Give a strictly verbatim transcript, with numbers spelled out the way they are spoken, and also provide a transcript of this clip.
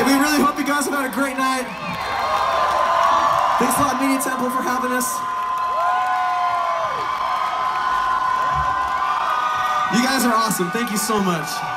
we really hope you guys have had a great night. Thanks a lot, Media Temple, for having us. You guys are awesome. Thank you so much.